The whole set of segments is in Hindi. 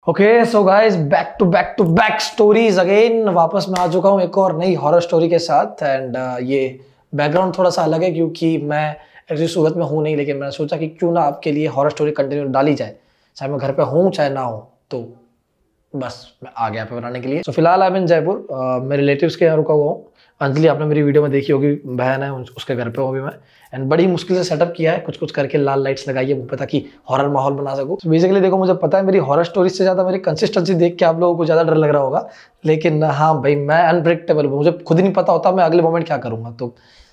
Okay so guys back to back stories again वापस मैं आ चुका हूँ एक और नई हॉरर स्टोरी के साथ। एंड ये बैकग्राउंड थोड़ा सा अलग है क्योंकि मैं एक्चुअली सूरत में हूँ नहीं, लेकिन मैंने सोचा कि क्यों ना आपके लिए हॉरर स्टोरी कंटिन्यू डाली जाए, चाहे मैं घर पे हूँ चाहे ना हूँ। तो बस मैं आ गया पे बनाने के लिए। तो फिलहाल आई एम इन जयपुर, मेरे रिलेटिव्स के यहाँ रुका हुआ हूँ। अंजलि आपने मेरी वीडियो में देखी होगी, बहन है, उसके घर पे हूँ अभी मैं। एंड बड़ी मुश्किल से सेटअप किया है, कुछ कुछ करके लाल लाइट्स लगाई है मुंह पे ताकि हॉरर माहौल बना सकूं। तो बेसिकली देखो, मुझे पता है मेरी हॉरर स्टोरी से ज़्यादा मेरी कंसिस्टेंसी देख के आप लोगों को ज़्यादा डर लग रहा होगा, लेकिन हाँ भाई मैं अनप्रेडिक्टेबल हूँ, मुझे खुद ही नहीं पता होता मैं अगले मोमेंट क्या करूँगा। तो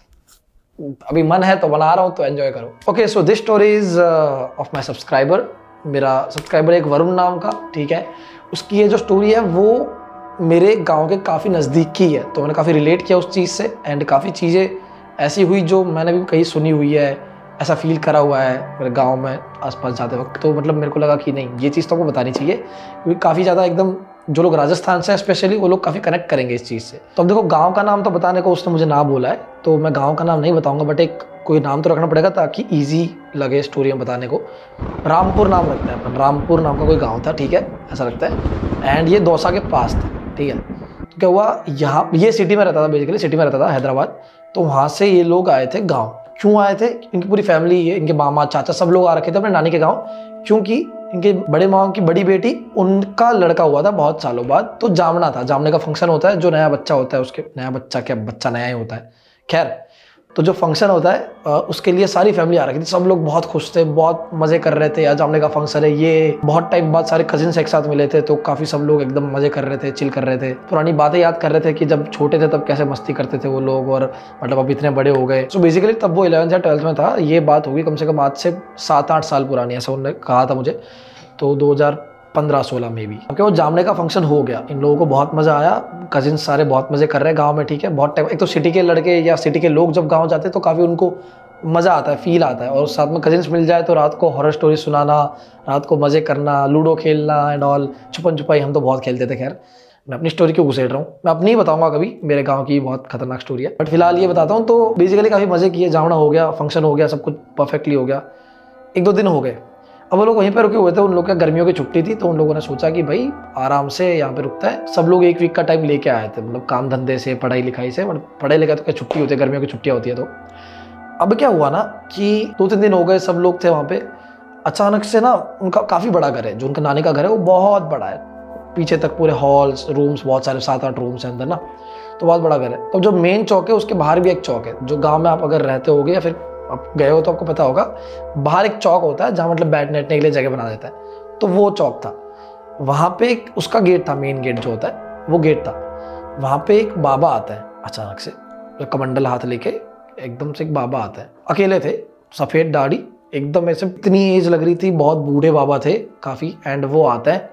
अभी मन है तो बना रहा हूँ, तो एंजॉय करो। Okay so this story is of my subscriber. मेरा सब्सक्राइबर एक वरुण नाम का, ठीक है। उसकी ये जो स्टोरी है वो मेरे गांव के काफ़ी नज़दीक की है, तो मैंने काफ़ी रिलेट किया उस चीज़ से। एंड काफ़ी चीज़ें ऐसी हुई जो मैंने भी कहीं सुनी हुई है, ऐसा फील करा हुआ है मेरे गांव में आसपास जाते वक्त। तो मतलब मेरे को लगा कि नहीं, ये चीज़ तो आपको बतानी चाहिए क्योंकि काफ़ी ज़्यादा एकदम जो लोग राजस्थान से स्पेशली वो लोग काफ़ी कनेक्ट करेंगे इस चीज़ से। तो अब देखो, गाँव का नाम तो बताने को उसने मुझे ना बोला है, तो मैं गाँव का नाम नहीं बताऊँगा, बट एक कोई नाम तो रखना पड़ेगा ताकि ईजी लगे स्टोरी में बताने को। रामपुर नाम रखते हैं अपन, रामपुर नाम का कोई गाँव था, ठीक है, ऐसा लगता है। एंड ये दौसा के पास था, ठीक है। तो क्या हुआ, यहाँ ये सिटी में रहता था, बेसिकली सिटी में रहता था हैदराबाद। तो वहाँ से ये लोग आए थे गाँव। क्यों आए थे? इनकी पूरी फैमिली, इनके मामा चाचा सब लोग आ रखे थे अपने नानी के गाँव, क्योंकि इनके बड़े मामा की बड़ी बेटी, उनका लड़का हुआ था बहुत सालों बाद। तो जामना था, जामने का फंक्शन होता है, जो नया बच्चा होता है उसके, नया बच्चा क्या, बच्चा नया ही होता है, खैर। तो जो फंक्शन होता है उसके लिए सारी फैमिली आ रखी थी, सब लोग बहुत खुश थे, बहुत मज़े कर रहे थे, यार जामने का फंक्शन है, ये बहुत टाइम बाद सारे कजिन्स एक साथ मिले थे, तो काफ़ी सब लोग एकदम मज़े कर रहे थे, चिल कर रहे थे, पुरानी बातें याद कर रहे थे कि जब छोटे थे तब कैसे मस्ती करते थे वो लोग, और मतलब अब इतने बड़े हो गए। सो बेसिकली तब वो 11th या 12th में था, ये बात होगी कम से कम आज से 7-8 साल पुरानी, ऐसा उन्होंने कहा था मुझे। तो 2015-16 में भी क्योंकि वो जामने का फंक्शन हो गया, इन लोगों को बहुत मज़ा आया, कजिन्स सारे बहुत मज़े कर रहे हैं गांव में, ठीक है। बहुत टाइम, एक तो सिटी के लड़के या सिटी के लोग जब गांव जाते हैं तो काफ़ी उनको मज़ा आता है, फील आता है, और साथ में कजिन्स मिल जाए तो रात को हॉरर स्टोरी सुनाना, रात को मज़े करना, लूडो खेलना एंड ऑल, छुपन छुपाई हम तो बहुत खेलते थे। खैर मैं अपनी स्टोरी क्यों घुसेड़ रहा हूँ, मैं अपनी ही बताऊंगा कभी, मेरे गांव की बहुत खतरनाक स्टोरी है, बट फिलहाल ये बताता हूँ। तो बेसिकली काफ़ी मज़े किए, जामना हो गया, फंक्शन हो गया, सब कुछ परफेक्टली हो गया, 1-2 दिन हो गए। अब वो लोग वहीं पर रुके हुए थे, उन लोग का गर्मियों की छुट्टी थी, तो उन लोगों ने सोचा कि भाई आराम से यहाँ पे रुकता है। सब लोग 1 वीक का टाइम लेके आए थे, मतलब काम धंधे से, पढ़ाई लिखाई से, मतलब पढ़ाई लिखाई तो क्या छुट्टी होती है, गर्मियों की छुट्टियाँ होती है। तो अब क्या हुआ ना कि 2-3 दिन हो गए, सब लोग थे वहाँ पे। अचानक से ना, उनका काफ़ी बड़ा घर है, जो उनका नानी का घर है वो बहुत बड़ा है, पीछे तक पूरे हॉल्स, रूम्स बहुत सारे, 7-8 रूम्स है अंदर ना, तो बहुत बड़ा घर है। तो जो मेन चौक है उसके बाहर भी एक चौक है, जो गाँव में आप अगर रहते होगे या फिर आप गए हो तो आपको पता होगा, बाहर एक चौक होता है जहाँ मतलब बैठने के लिए जगह बना देता है, तो वो चौक था। वहाँ पे एक उसका गेट था, मेन गेट जो होता है वो गेट था। वहाँ पे एक बाबा आता है अचानक से, कमंडल हाथ लेके, एकदम से एक बाबा आता है, अकेले थे, सफ़ेद दाढ़ी, एकदम ऐसे, इतनी एज लग रही थी, बहुत बूढ़े बाबा थे काफ़ी। एंड वो आता है,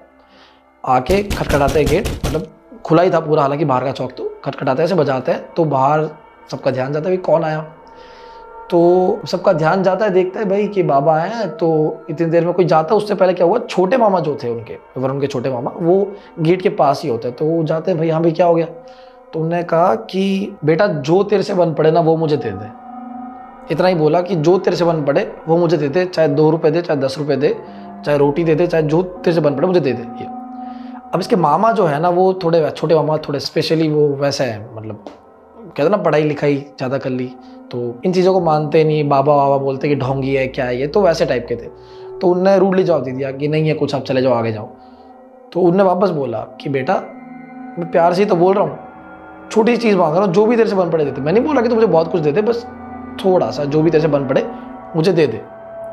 आके खटखटाते हैं गेट, मतलब खुला ही था पूरा, हालांकि बाहर का चौक, तो खटखटाते हैं, ऐसे बजाते हैं, तो बाहर सबका ध्यान जाता है भाई कौन आया। तो सबका ध्यान जाता है, देखता है भाई कि बाबा हैं। तो इतनी देर में कोई जाता है, उससे पहले क्या हुआ, छोटे मामा जो थे उनके, वरुण के छोटे मामा, वो गेट के पास ही होते हैं, तो वो जाते हैं, भाई हाँ भाई क्या हो गया। तो उन्होंने कहा कि बेटा जो तेरे से बन पड़े ना वो मुझे दे दे। इतना ही बोला कि जो तेरे से बन पड़े वो मुझे दे दे, चाहे 2 रुपये दे, चाहे 10 रुपये दे, चाहे रोटी दे दे, चाहे जो तेरे से बन पड़े मुझे दे दे ये। अब इसके मामा जो है ना, वो थोड़े, छोटे मामा थोड़े स्पेशली वो वैसे हैं, मतलब कहते ना पढ़ाई लिखाई ज़्यादा कर ली, तो इन चीज़ों को मानते नहीं, बाबा बाबा बोलते कि ढोंगी है क्या है ये, तो वैसे टाइप के थे। तो उनने रूडली जवाब दे दिया कि नहीं है कुछ, आप चले जाओ, आगे जाओ। तो उनने वापस बोला कि बेटा मैं प्यार से ही तो बोल रहा हूँ, छोटी सी चीज़ मांग रहा हूँ, जो भी तेरे से बन पड़े देते, मैं नहीं बोला कि तू मुझे बहुत कुछ दे दे, बस थोड़ा सा जो भी तेरे से बन पड़े मुझे दे दे।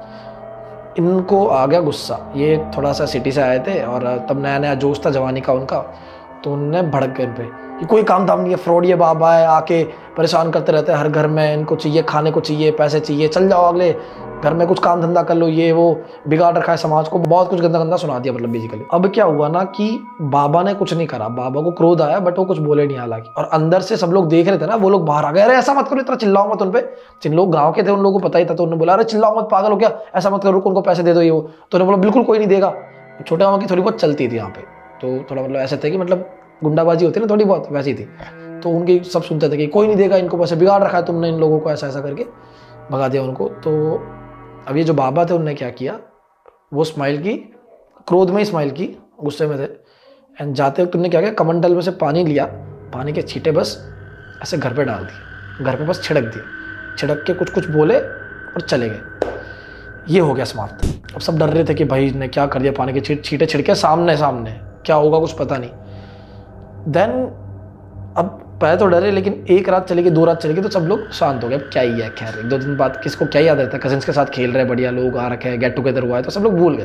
इनको आ गया गुस्सा, ये थोड़ा सा सिटी से आए थे और तब नया नया जोश था जवानी का उनका, तो उनने भड़क गए इन पे कि कोई काम धाम नहीं है, फ्रॉड ये बाबा है, आके परेशान करते रहते हैं हर घर में, इनको चाहिए खाने को, चाहिए पैसे चाहिए, चल जाओ अगले घर में कुछ काम धंधा कर लो, ये वो बिगाड़ रखा है समाज को, बहुत कुछ गंदा गंदा सुना दिया मतलब बेसिकली। अब क्या हुआ ना कि बाबा ने कुछ नहीं करा, बाबा को क्रोध आया बट वो कुछ बोले नहीं हालांकि, और अंदर से सब लोग देख रहे थे ना, वो लोग बाहर आ गए, अरे ऐसा मत करो, इतना चिल्लाओ मत उन पे। जिन लोग गाँव के थे उन लोगों को पता ही था, तो उन्होंने बोला अरे चिल्लाओ मत, पागल हो क्या, ऐसा मत करो, उनको पैसे दे दो ये वो। तो उन्होंने बोला बिल्कुल कोई नहीं देगा। छोटे मामा की थोड़ी बहुत चलती थी यहाँ पे, तो थोड़ा मतलब ऐसे थे कि मतलब गुंडाबाजी होती है ना थोड़ी बहुत, वैसी थी। तो उनकी सब सुनते थे कि कोई नहीं देगा इनको पैसे, बिगाड़ रखा है तुमने इन लोगों को, ऐसा ऐसा करके भगा दिया उनको। तो अब ये जो बाबा थे उन्होंने क्या किया, वो स्माइल की, क्रोध में ही स्माइल की, गुस्से में थे। एंड जाते वक्त तुमने क्या किया, कमंडल में से पानी लिया, पानी के छींटे बस ऐसे घर पे डाल दिए, घर पे बस छिड़क दिए, छिड़क के कुछ कुछ बोले और चले गए। ये हो गया समाप्त। अब सब डर रहे थे कि भाई ने क्या कर दिया, पानी के छींटे छिड़के सामने सामने, क्या होगा कुछ पता नहीं। देन अब पहले तो डरे, लेकिन एक रात चली गई, 2 रात चली गई, तो सब लोग शांत हो गए। अब क्या ही है, खैर 1-2 दिन बाद किसको क्या याद रहता है, कजिन्स के साथ खेल रहे, बढ़िया लोग आ रखे हैं, गेट टुगेदर हुआ है, तो सब लोग भूल गए।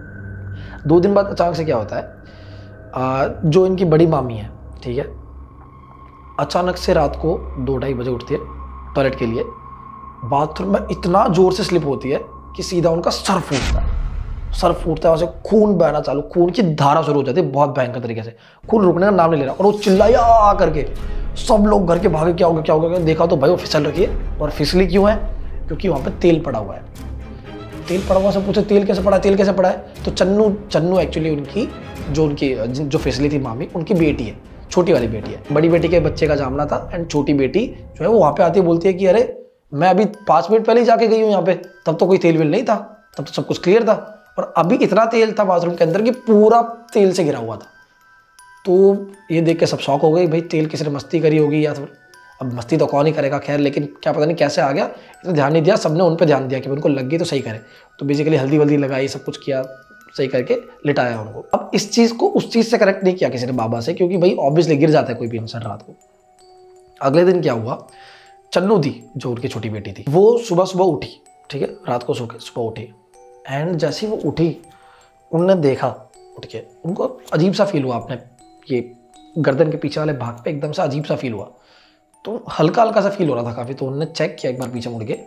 2 दिन बाद अचानक से क्या होता है, जो इनकी बड़ी मामी है, ठीक है, अचानक से रात को 2-2:30 बजे उठती है टॉयलेट के लिए। बाथरूम में इतना जोर से स्लिप होती है कि सीधा उनका सर फूटता है, सर फूटता है, वैसे खून बहना चालू, खून की धारा शुरू हो जाती है बहुत भयंकर तरीके से, खून रुकने का नाम नहीं ले रहा। और वो चिल्लाया करके सब लोग घर के भागे, क्या हो गया क्या हो गया। देखा तो भाई वो फिसल रखी है। और फिसली क्यों है, क्योंकि वहाँ पे तेल पड़ा हुआ है। तेल पड़ा हुआ, सब पूछे तेल कैसे पड़ा है, तेल कैसे पड़ा है। तो चन्नू एक्चुअली उनकी जो फिसली थी मामी, उनकी बेटी है, छोटी वाली बेटी है। बड़ी बेटी के बच्चे का जामना था एंड छोटी बेटी जो है वो वहाँ पे आती है, बोलती है कि अरे मैं अभी 5 मिनट पहले ही जाके गई हूँ यहाँ पे, तब तो कोई तेल वेल नहीं था, तब तो सब कुछ क्लियर था। और अभी इतना तेल था बाथरूम के अंदर कि पूरा तेल से घिरा हुआ था। तो ये देख के सब शॉक हो गई, भाई तेल किसी ने मस्ती करी होगी या फिर, अब मस्ती तो कौन ही करेगा खैर, लेकिन क्या पता नहीं कैसे आ गया, इतना ध्यान नहीं दिया। सबने उन पे ध्यान दिया कि उनको लग गई तो सही करे। तो बेसिकली हल्दी वल्दी लगाई, सब कुछ किया, सही करके लिटाया उनको। अब इस चीज़ को उस चीज़ से करेक्ट नहीं किया किसी ने बाबा से, क्योंकि भाई ऑब्वियसली गिर जाता है कोई भी इंसान रात को। अगले दिन क्या हुआ, चन्नू थी जो उनकी छोटी बेटी थी, वो सुबह सुबह उठी, ठीक है, रात को सो के सुबह उठी। एंड जैसे ही वो उठी, उनने देखा, उठ के उनको अजीब सा फील हुआ, अपने ये गर्दन के पीछे वाले भाग पे एकदम से अजीब सा फील हुआ। तो हल्का हल्का सा फील हो रहा था काफ़ी। तो उन्होंने चेक किया एक बार पीछे मुड़ के।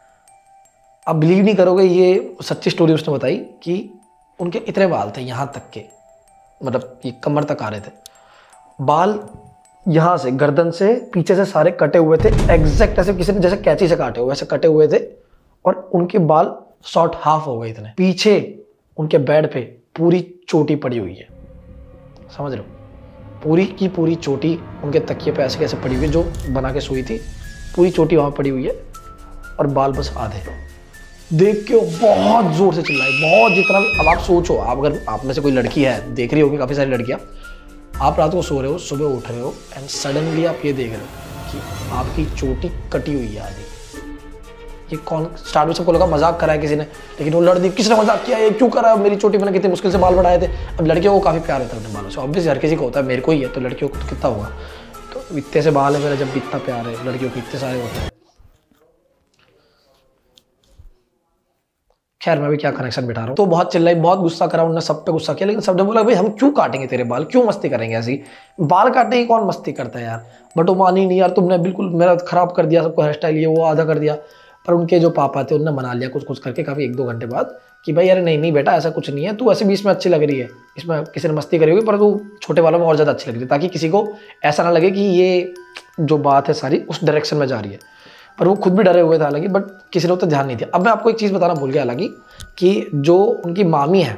आप बिलीव नहीं करोगे, ये सच्ची स्टोरी उसने बताई कि उनके इतने बाल थे यहाँ तक के, मतलब ये कमर तक आ रहे थे बाल, यहाँ से गर्दन से पीछे से सारे कटे हुए थे, एग्जैक्ट ऐसे किसी ने जैसे कैंची से काटे हुए वैसे कटे हुए थे। और उनके बाल शॉर्ट हाफ हो गए इतने। पीछे उनके बेड पे पूरी चोटी पड़ी हुई है, समझ लो, पूरी की पूरी चोटी उनके तकिए पे ऐसे कैसे पड़ी हुई है, जो बना के सोई थी, पूरी चोटी वहाँ पड़ी हुई है और बाल बस आधे। देख के बहुत जोर से चिल्लाई, बहुत, जितना भी। अब आप सोचो, आप अगर आप में से कोई लड़की है, देख रही होगी काफ़ी सारी लड़कियाँ, आप रात को सो रहे हो, सुबह उठ रहे हो एंड सडनली आप ये देख रहे हो कि आपकी चोटी कटी हुई है आधी। ये कौन, स्टार्ट में सबको लगा मजाक करा है किसी ने, लेकिन वो लड़की, किसने मजाक किया, ये क्यों करा, मेरी चोटी मैंने कितनी मुश्किल से बाल बढ़ाए थे। अब लड़कियों को काफ़ी प्यार होता है अपने बालों से, ऑब्वियसली हर किसी को होता है, मेरे को ही है, तो लड़कियों को तो कितना होगा। तो इतने से बाल है मेरा, जब भी इतना प्यार है, लड़कियों को इतने सारे होते हैं। खैर मैं भी क्या कनेक्शन बिठा रहा हूँ। तो बहुत चिल्लाई, बहुत गुस्सा करा, उन्होंने सब पे गुस्सा किया, लेकिन सबने बोला भाई हम क्यों काटेंगे तेरे बाल, क्यों मस्ती करेंगे ऐसी, बाल काटने की कौन मस्ती करता है यार। बट वो मानी नहीं, यार तुमने बिल्कुल मेरा खराब कर दिया, सबको हेयर स्टाइल ये वो आधा कर दिया। पर उनके जो पापा थे उन्होंने मना लिया कुछ कुछ करके काफ़ी 1-2 घंटे बाद कि भाई यार नहीं नहीं बेटा ऐसा कुछ नहीं है, तू ऐसे भी इसमें अच्छी लग रही है, इसमें किसी ने मस्ती करी होगी, पर तू छोटे वालों में और ज़्यादा अच्छी लग रही है, ताकि किसी को ऐसा ना लगे कि ये जो बात है सारी उस डायरेक्शन में जा रही है। पर वो खुद भी डरे हुए थे हालांकि, बट किसी ने उतना ध्यान नहीं दिया। अब मैं आपको एक चीज़ बताना भूल गया हालांकि, कि जो उनकी मामी है,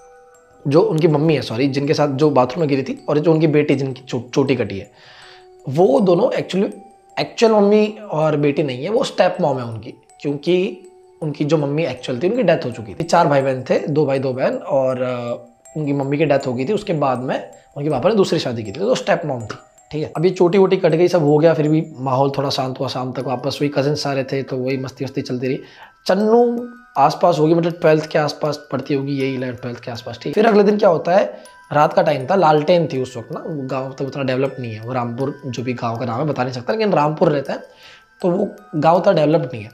जो उनकी मम्मी है सॉरी, जिनके साथ जो बाथरूम में गिरी थी, और जो उनकी बेटी जिनकी चोटी कटी है, वो दोनों एक्चुअल मम्मी और बेटी नहीं है, वो स्टेप मॉम है उनकी, क्योंकि उनकी जो मम्मी एक्चुअल थी उनकी डेथ हो चुकी थी। 4 भाई बहन थे, 2 भाई 2 बहन, और उनकी मम्मी की डेथ हो गई थी। उसके बाद में उनके पापा ने दूसरी शादी की थी, तो स्टेप मॉम थी, ठीक है। अब ये चोटी वोटी कट गई, सब हो गया, फिर भी माहौल थोड़ा शांत हुआ, शाम तक वापस वही कजिन सारे थे, तो वही मस्ती वस्ती चलती रही। चन्नू आसपास होगी, मतलब 12th के आसपास पढ़ती होगी, यही 12th के आसपास, ठीक। फिर अगले दिन क्या होता है, रात का टाइम था, लालटेन थी उस वक्त ना, गांव तो उतना डेवलप नहीं है, वो रामपुर जो भी गांव का नाम है बता नहीं सकता, लेकिन रामपुर रहता है, तो वो गांव उतना डेवलप नहीं है।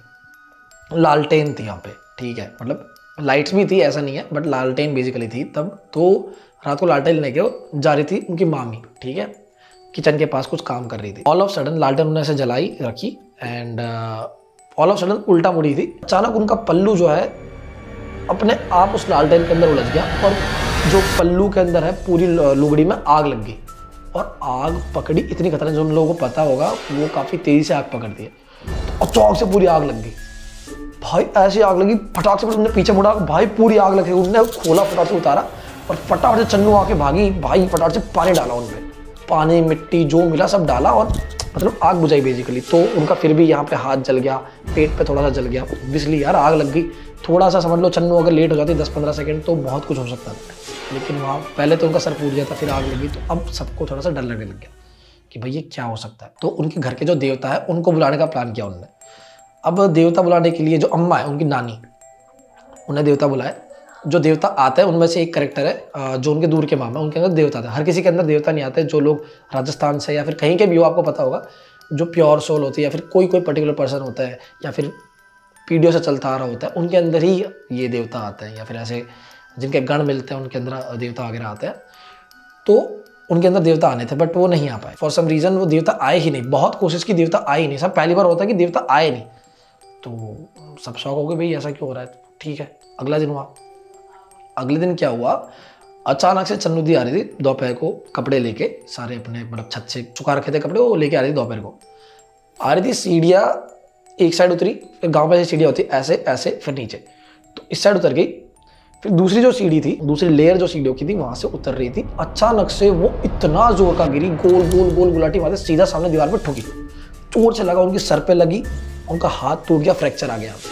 लालटेन थी यहाँ पे, ठीक है, मतलब लाइट्स भी थी ऐसा नहीं है, बट लालटेन बेसिकली थी तब। तो रात को लालटेन लेके जा रही थी उनकी मामी, ठीक है, किचन के पास कुछ काम कर रही थी। ऑल ऑफ सडन लालटेन उन्होंने ऐसे जलाई रखी एंड ऑल ऑफ सडन उल्टा मुड़ी थी, अचानक उनका पल्लू जो है अपने आप उस लालटेन के अंदर उलझ गया, और जो पल्लू के अंदर है पूरी लुगड़ी में आग लग गई। और आग पकड़ी इतनी खतरनाक, जो उन लोगों को पता होगा वो काफ़ी तेज़ी से आग पकड़ती है, तो अचानक से पूरी आग लग गई भाई, ऐसी आग लगी, फटाक से उन्होंने पीछे मुड़ा, भाई पूरी आग लगी, उन्होंने खोला, फटाक से उतारा, और फटाक से चन्नू आके भागी, भाई फटाक से पानी डाला उनमें, पानी मिट्टी जो मिला सब डाला, और मतलब आग बुझाई बेसिकली। तो उनका फिर भी यहाँ पे हाथ जल गया, पेट पे थोड़ा सा जल गया, ऑब्वियसली यार आग लग गई। थोड़ा सा समझ लो, चन्नू अगर लेट हो जाती 10-15 सेकंड तो बहुत कुछ हो सकता था। लेकिन वहाँ पहले तो उनका सर फूट गया था, फिर आग लगी, तो अब सबको थोड़ा सा डर लगने लग गया कि भाई ये क्या हो सकता है। तो उनके घर के जो देवता है उनको बुलाने का प्लान किया उन्होंने। अब देवता बुलाने के लिए जो अम्मा है उनकी नानी, उन्हें देवता बुलाए। जो देवता आता है उनमें से एक करेक्टर है जो उनके दूर के मामा, उनके अंदर देवता था। हर किसी के अंदर देवता नहीं आते। जो लोग राजस्थान से या फिर कहीं के भी हो, आपको पता होगा, जो प्योर सोल होती है या फिर कोई पर्टिकुलर पर्सन होता है या फिर पीढ़ियों से चलता आ रहा होता है, उनके अंदर ही ये देवता आते हैं, या फिर ऐसे जिनके गण मिलते हैं उनके अंदर देवता वगैरह आते हैं। तो उनके अंदर देवता आने थे, बट वो नहीं आ पाए। फॉर सम रीज़न वो देवता आए ही नहीं। बहुत कोशिश की, देवता आए ही नहीं। सब पहली बार होता है कि देवता आए नहीं, तो सब शौक हो गए भाई ऐसा क्यों हो रहा है। ठीक है, अगला दिन हुआ। अगले दिन क्या हुआ, अचानक से चन्नू दी आ रही थी दोपहर को, कपड़े लेके सारे अपने, मतलब छत से सुखा रखे थे कपड़े, वो लेके आ रही थी दोपहर को। आ रही थी, सीढ़ियाँ एक साइड उतरी, फिर गाँव में ऐसी सीढ़ियाँ होती ऐसे ऐसे, फिर नीचे, तो इस साइड उतर गई। फिर दूसरी जो सीढ़ी थी, दूसरी लेयर जो सीढ़ियों की थी, वहां से उतर रही थी। अचानक से वो इतना जोर का गिरी, गोल गोल गोल गुलाटी मारते सीधा सामने दीवार पे ठुकी, जोर से लगा, उनकी सर पे लगी, उनका हाथ टूट गया, फ्रैक्चर आ गया।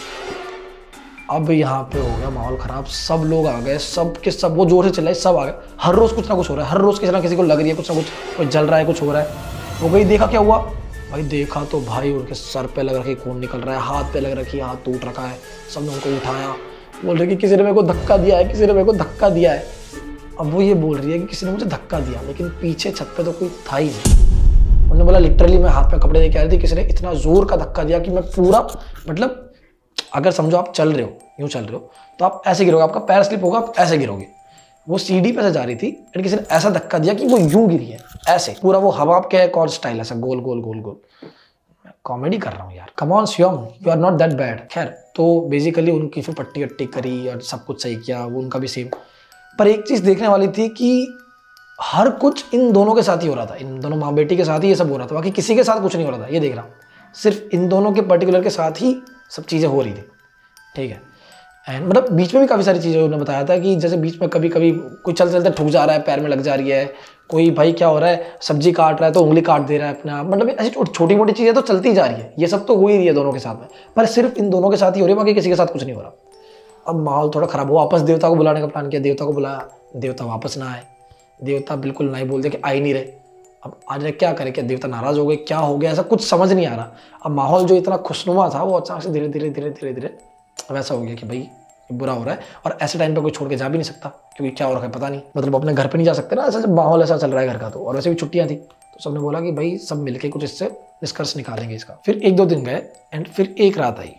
अब यहाँ पे हो गया माहौल खराब, सब लोग आ गए, सब के सब, वो जोर से चिल्लाए, सब आ गए। हर रोज कुछ ना कुछ हो रहा है, हर रोज किसी ना किसी को लग रही है कुछ ना कुछ, कोई जल रहा है, कुछ हो रहा है। वो गई, देखा क्या हुआ भाई, देखा तो भाई उनके सर पे लग रखी, खून निकल रहा है, हाथ पे लग रखी, हाथ टूट रखा है। सबने उनको उठाया, बोल रहे कि किसी ने मेरे को धक्का दिया है, किसी ने मेरे को धक्का दिया है। अब वो ये बोल रही है कि किसी ने मुझे धक्का दिया, लेकिन पीछे छत पे तो कोई था ही नहीं। उन्होंने बोला लिटरली मैं हाथ में कपड़े लेके आ रही थी, किसी ने इतना जोर का धक्का दिया कि मैं पूरा, मतलब अगर समझो आप चल रहे हो, यूं चल रहे हो, तो आप ऐसे गिरोगे, आपका पैर स्लिप होगा, आप ऐसे गिरोगे। वो सीढ़ी पे से जा रही थी एंड किसी ने ऐसा धक्का दिया कि वो यूं गिरी है, ऐसे पूरा। वो हवा के एक और स्टाइल, ऐसा गोल गोल गोल गोल। कॉमेडी कर रहा हूँ यार, come on Shivam, you are not that bad. खैर, तो बेसिकली उनकी फिर पट्टी वट्टी करी और सब कुछ सही किया, वो उनका भी सेम। पर एक चीज़ देखने वाली थी कि हर कुछ इन दोनों के साथ ही हो रहा था, इन दोनों माँ बेटी के साथ ही ये सब हो रहा था, बाकी किसी के साथ कुछ नहीं हो रहा था। ये देख रहा हूँ, सिर्फ इन दोनों के पर्टिकुलर के साथ ही सब चीज़ें हो रही थी, ठीक है। एंड मतलब बीच में भी काफ़ी सारी चीज़ें उन्होंने बताया था कि जैसे बीच में कभी कभी कोई चलते चलते ठुक जा रहा है, पैर में लग जा रही है, कोई भाई क्या हो रहा है, सब्जी काट रहा है तो उंगली काट दे रहा है अपने आप। मतलब ऐसी छोटी मोटी चीज़ें तो चलती जा रही है, ये सब तो हो ही रही है दोनों के साथ में, पर सिर्फ इन दोनों के साथ ही हो रही है, बाकी किसी के साथ कुछ नहीं हो रहा। अब माहौल थोड़ा खराब हुआ, वापस देवता को बुलाने का प्लान किया, देवता को बुलाया, देवता वापस ना आए, देवता बिल्कुल नहीं बोल दे कि आ ही नहीं रहे। अब आज क्या करे, क्या देवता नाराज हो गए, क्या हो गया, ऐसा कुछ समझ नहीं आ रहा। अब माहौल जो इतना खुशनुमा था वो अचानक से धीरे धीरे धीरे धीरे धीरे वैसा हो गया कि भाई बुरा हो रहा है। और ऐसे टाइम पे कोई छोड़ के जा भी नहीं सकता, क्योंकि क्या हो रहा है पता नहीं, मतलब अपने घर पे नहीं जा सकते ना, ऐसा जब माहौल ऐसा चल रहा है घर का। तो और वैसे भी छुट्टियां थी, तो सबने बोला कि भाई सब मिलके कुछ इससे निष्कर्ष निकालेंगे इसका। फिर 1-2 दिन गए एंड फिर एक रात आई।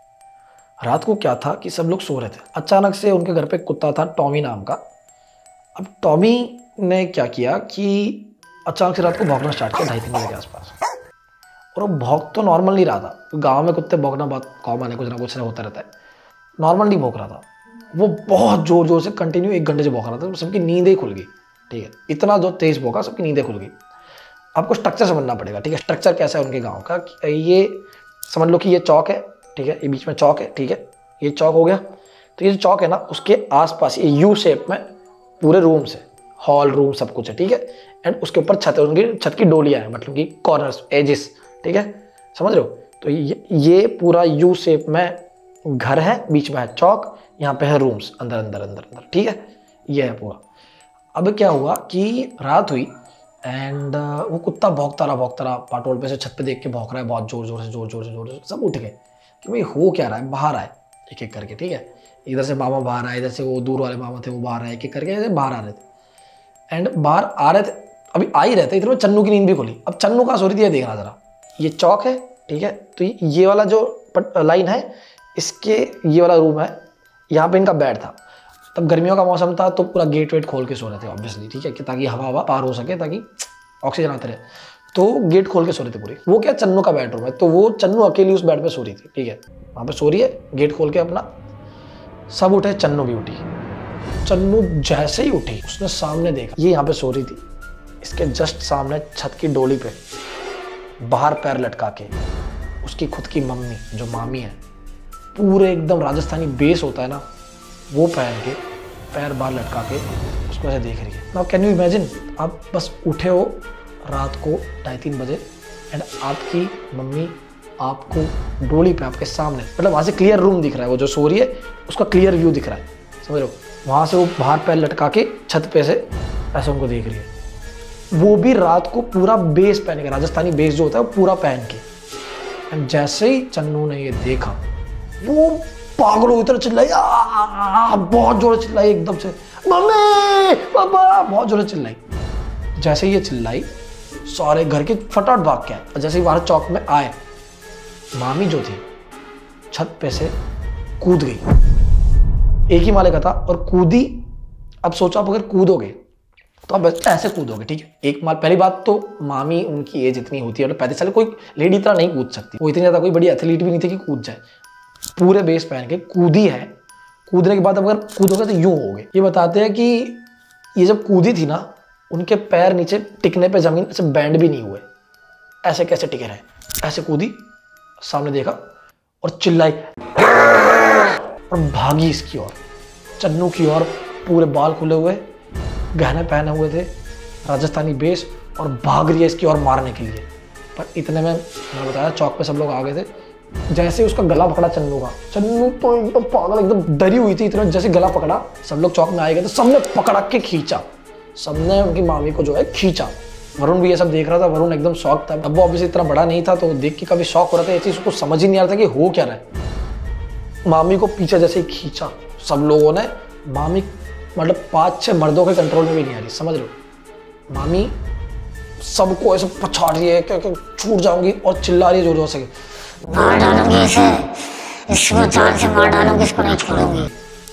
रात को क्या था कि सब लोग सो रहे थे, अचानक से उनके घर पे कुत्ता था टॉमी नाम का। अब टॉमी ने क्या किया कि अचानक से रात को भौंकना स्टार्ट किया 2:30-3 बजे के आसपास। और वो भौंक तो नॉर्मल नहीं रहा था, गाँव में कुत्ते भौंकना बहुत कॉमन है, कुछ ना कुछ होता रहता है। नॉर्मल नहीं भौंक रहा था, वो बहुत जोर जोर से कंटिन्यू 1 घंटे से भौंक रहा था, सबकी नींदें खुल गई, ठीक है। इतना जो तेज भौंका, सबकी नींदें खुल गई। आपको स्ट्रक्चर समझना पड़ेगा, ठीक है। स्ट्रक्चर कैसा है उनके गांव का, ये समझ लो कि ये चौक है, ठीक है, ये बीच में चौक है, ठीक है, ये चौक हो गया। तो ये जो चौक है ना, उसके आसपास ये यू शेप में पूरे रूम्स है, हॉल रूम सब कुछ है, ठीक है। एंड उसके ऊपर छत है, उनकी छत की डोलियाँ हैं, मतलब कि कॉर्नर्स, एजिस, ठीक है, समझ रहे हो। तो ये पूरा यू शेप में घर है, बीच में है चौक, यहाँ पे है रूम्स, अंदर अंदर अंदर अंदर, ठीक है, ये है पूरा। अब क्या हुआ कि रात हुई एंड वो कुत्ता भौंकता रहा, पाटोल पे से छत पे देख के भौंक रहा है बहुत जोर जोर से। सब उठ गए कि भाई हो क्या रहा है, बाहर आए एक एक करके, ठीक है। इधर से मामा बाहर आए, इधर से वो दूर वाले मामा थे वो बाहर आए, एक एक करके बाहर आ रहे थे। एंड बाहर आ रहे थे, अभी आ ही रहे थे, इधर में चन्नू की नींद भी खुली। अब चन्नू कहाँ सो रही थी ये देखना जरा, ये चौक है, ठीक है। तो ये वाला जो लाइन है, इसके ये वाला रूम है, यहाँ पे इनका बेड था। तब गर्मियों का मौसम था, तो पूरा गेट वेट खोल के सो रहे थे ऑब्वियसली, ठीक है, कि ताकि हवा पार हो सके, ताकि ऑक्सीजन आते रहे। तो गेट खोल के सो रहे थे पूरी। वो क्या, चन्नू का बेडरूम है, तो वो चन्नू अकेली उस बेड पे सो रही थी, ठीक है, वहाँ पे सो रही है, गेट खोल के अपना। सब उठे, चन्नू भी उठी। चन्नू जैसे ही उठी, उसने सामने देखा, ये यहाँ पे सो रही थी, इसके जस्ट सामने छत की डोली पे बाहर पैर लटका के उसकी खुद की मम्मी, जो मामी है, पूरे एकदम राजस्थानी बेस होता है ना, वो पहन के पैर बाहर लटका के उसको ऐसे देख रही है। नाउ कैन यू इमेजिन, आप बस उठे हो रात को 2:30-3 बजे एंड आपकी मम्मी आपको डोली पे आपके सामने, मतलब वहाँ से क्लियर रूम दिख रहा है, वो जो सो रही है उसका क्लियर व्यू दिख रहा है, समझ रहे हो। वहाँ से वो बाहर पैर लटका के छत पे से ऐसे उनको देख रही है, वो भी रात को पूरा बेस पहन के, राजस्थानी बेस जो होता है वो पूरा पहन के। एंड जैसे ही चन्नू ने ये देखा वो पागल हो, इतना चिल्लाई, बहुत जोर से चिल्लाई, एकदम से मम्मी पापा बहुत जोर से चिल्लाई। जैसे ही ये चिल्लाई सारे घर के फटाफट भाग के आए, और जैसे ही बाहर चौक में आए मामी जो थी छत पे से कूद गई, एक ही माले का था और कूदी। अब सोचो आप अगर कूदोगे तो आप ऐसे कूदोगे, ठीक है, एक माल। पहली बात तो मामी उनकी एज इतनी होती है, 35 साल, कोई लेडी इतना नहीं कूद सकती, वो इतनी ज्यादा कोई बड़ी एथलीट भी नहीं थी कि कूद जाए। पूरे बेस पहन के कूदी है, कूदने के बाद अगर कूदोगे तो यूं होगे। ये बताते हैं कि ये जब कूदी थी ना, उनके पैर नीचे टिकने पे जमीन ऐसे बैंड भी नहीं हुए, ऐसे कैसे टिके रहे। ऐसे कूदी, सामने देखा और चिल्लाई और भागी इसकी ओर, चन्नू की ओर, पूरे बाल खुले हुए, गहने पहने हुए थे, राजस्थानी बेस, और भाग रही है इसकी ओर मारने के लिए। पर इतने में मैंने बताया चौक पे सब लोग आ गए थे। जैसे उसका गला पकड़ा चन्नू का, चन्नू तो एकदम पागल, एकदम डरी हुई थी, इतना जैसे गला पकड़ा, सब लोग चौक में आए गए थे, सबने पकड़ा के खींचा, सबने उनकी मामी को जो है खींचा। वरुण भी ये सब देख रहा था, वरुण एकदम शॉक था। अब वो ऑब्वियसली इतना बड़ा नहीं था तो देख के काफी शॉक हो रहा था, ये चीज को समझ ही नहीं आ रहा था कि हो क्या रहा है। मामी को पीछे जैसे ही खींचा सब लोगों ने, मामी मतलब 5-6 मर्दों के कंट्रोल में भी नहीं आ रही, समझ रहे हो। मामी सबको ऐसे पछाड़ रही है, क्या छूट जाऊंगी, और चिल्ला रही है जोर जोर से, मार डालूंगी इसे, इसको जान से मार डालूंगी, इसको नहीं छोड़ूंगी।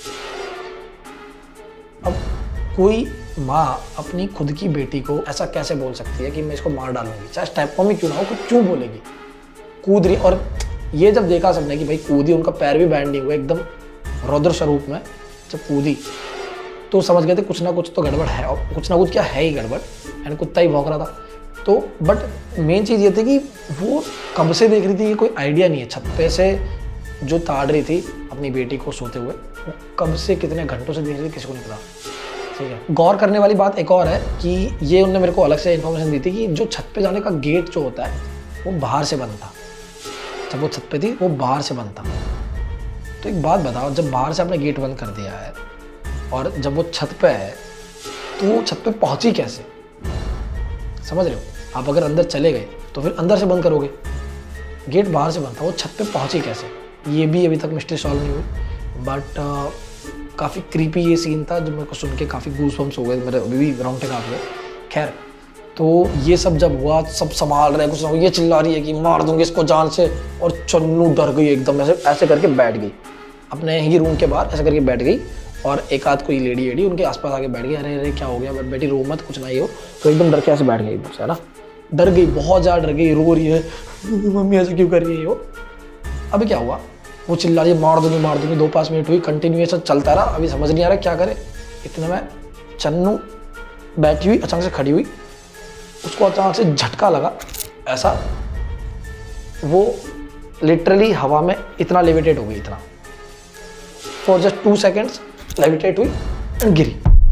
अब कोई माँ अपनी खुद की बेटी को ऐसा कैसे बोल सकती है कि मैं इसको मार डालूंगी, चाहे स्टेप में क्यों ना हो, कुछ क्यों बोलेगी। कूद रही, और ये जब देखा सबने कि भाई कूदी, उनका पैर भी बैंड नहीं हुआ, एकदम रौद्र स्वरूप में जब कूदी, तो समझ गए थे कुछ ना कुछ तो गड़बड़ है, और कुछ ना कुछ क्या है ही गड़बड़, एंड कुत्ता ही भौंक रहा था। तो बट मेन चीज़ ये थी कि वो कब से देख रही थी, ये कोई आइडिया नहीं है। छत पे से जो ताड़ रही थी अपनी बेटी को सोते हुए, वो कब से कितने घंटों से देख रही थी किसी को नहीं पता, ठीक है। गौर करने वाली बात एक और है कि ये उन्होंने मेरे को अलग से इन्फॉर्मेशन दी थी कि जो छत पे जाने का गेट जो होता है वो बाहर से बंद था। जब वो छत पे थी वो बाहर से बंद था। तो एक बात बताओ, जब बाहर से आपने गेट बंद कर दिया है और जब वो छत पे है तो वो छत पे पहुंची कैसे, समझ रहे हो। आप अगर अंदर चले गए तो फिर अंदर से बंद करोगे, गेट बाहर से बंद था, वो छत पे पहुंची कैसे, ये भी अभी तक मिस्ट्री सॉल्व नहीं हुई। बट काफ़ी क्रीपी ये सीन था, जो मेरे को सुन के काफ़ी गूज़बम्स हो गए, मेरे अभी भी रोंगटे काँप गए। खैर, तो ये सब जब हुआ, सब संभाल रहे, कुछ ये चिल्ला रही है कि मार दूंगी इसको जान से, और चन्नू डर गई एकदम, ऐसे करके बैठ गई अपने ही रूम के बाहर, ऐसे करके बैठ गई। और एक आध कोई लेडी उनके आसपास आके बैठ गई, अरे अरे क्या हो गया, बेटी रो मत, कुछ ना ही हो। तो एकदम डर के ऐसे बैठ गई एकदम से, है ना, डर गई, बहुत ज़्यादा डर गई, रो रही है, मम्मी ऐसे क्यों कर रही है वो। अभी क्या हुआ, वो चिल्ला रही है मार दूंगी। 2-5 मिनट हुई, कंटिन्यूएशन चलता रहा, अभी समझ नहीं आ रहा क्या करे। इतने में चन्नू बैठी हुई अचानक से खड़ी हुई, उसको अचानक से झटका लगा ऐसा, वो लिटरली हवा में इतना लेविटेट हो गई, इतना फॉर जस्ट 2 सेकेंड्स लेविटेट हुई एंड गिरी।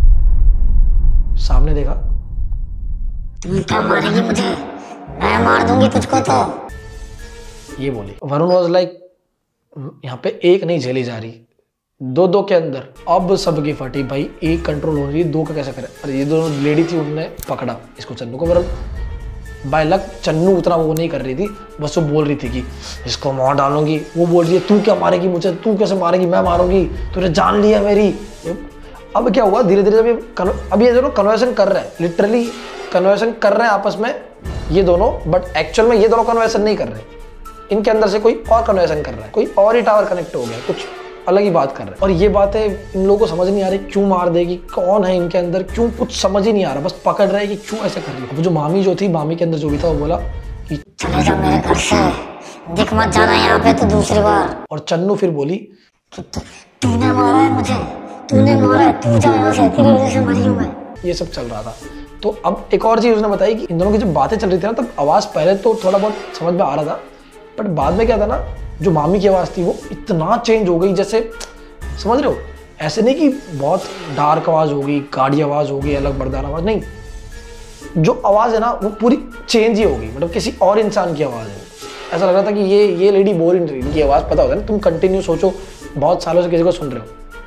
सामने देखा, तुम क्या मारेगी मुझे, मैं मार दूंगी तुझको तो, ये बोली। वरुण वाज लाइक, यहाँ पे एक नहीं झेली जा रही, 2 के अंदर। अब सबकी फटी भाई, एक कंट्रोल हो रही है, 2 का कैसे करे। अरे ये दोनों लेडी थी, उन्होंने पकड़ा इसको, चन्नू को। बाय लक चन्नू उतना वो नहीं कर रही थी, बस वो बोल रही थी कि इसको मार डालूंगी। वो बोल रही है तू क्या मारेगी मुझे, तू कैसे मारेगी, मैं मारूंगी, तूने जान लिया मेरी। अब क्या हुआ, धीरे धीरे अब ये दोनों कन्वर्सेशन कर रहे हैं, लिटरली कन्वर्सेशन कर रहे हैं आपस में ये दोनों, बट एक्चुअल में ये दोनों कन्वर्सेशन नहीं कर रहे, इनके अंदर से कोई और कन्वर्सेशन कर रहा है, कोई और ही टावर कनेक्ट हो गया, कुछ अलग ही बात कर रहे हैं। और ये बातें इन लोगों को समझ नहीं आ रही, क्यों मार देगी, कौन है इनके अंदर, क्यों, कुछ समझ ही नहीं आ रहा, बस पकड़ रहे हैं कि क्यों ऐसे कर रही है। अब जो मामी जो थी, मामी के अंदर जो भी था, वो बोला कि चले जा मेरे घर से, दिख मत जाना यहाँ पे तो दूसरी बार। और चन्नू फिर बोली तूने मारा है मुझे, तूने मारा है, तू जा यहाँ से, तेरी वजह से मरी हूँ मैं। ये सब चल रहा था। तो अब एक और चीज उसने बताई कि इन दोनों की जब बातें चल रही थी ना, तब आवाज पहले तो थोड़ा बहुत समझ में आ रहा था, बट बाद में क्या था ना, जो मामी की आवाज थी वो इतना चेंज हो गई, जैसे समझ रहे हो, ऐसे नहीं कि बहुत डार्क आवाज होगी, गाड़ी आवाज होगी, अलग बरदार आवाज नहीं, जो आवाज है ना वो पूरी चेंज ही हो गई, मतलब किसी और इंसान की आवाज है। ऐसा लग रहा था कि ये लेडी बोल नहीं रही, इनकी आवाज, पता होता है ना, तुम कंटिन्यू सोचो बहुत सालों से किसी को सुन रहे हो,